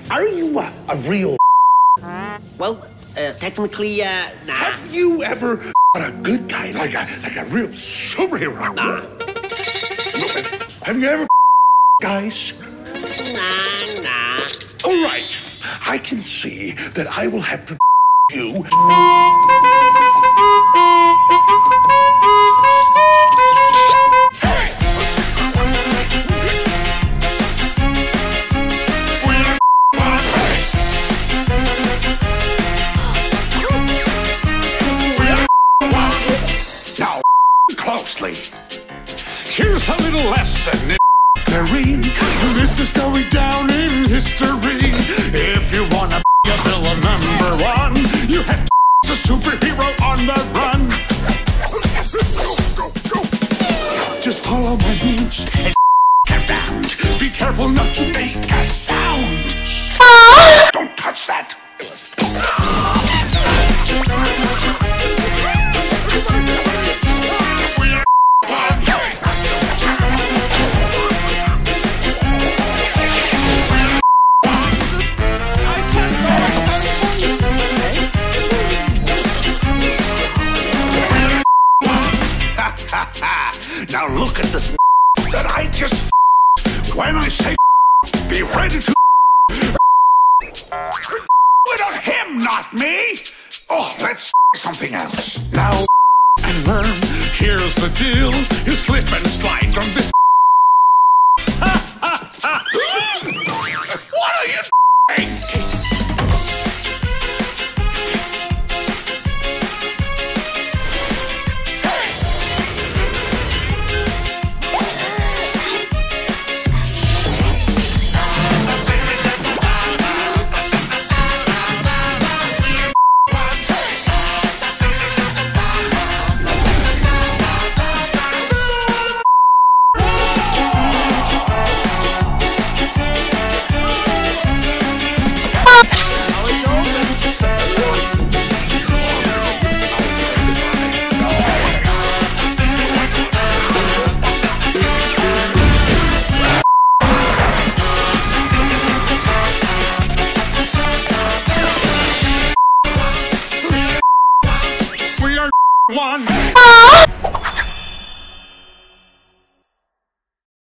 Are you a real? Well, technically, nah. Have you ever a good guy like a real superhero? Nah. Have you ever guys? Nah. All right. I can see that I will have to you.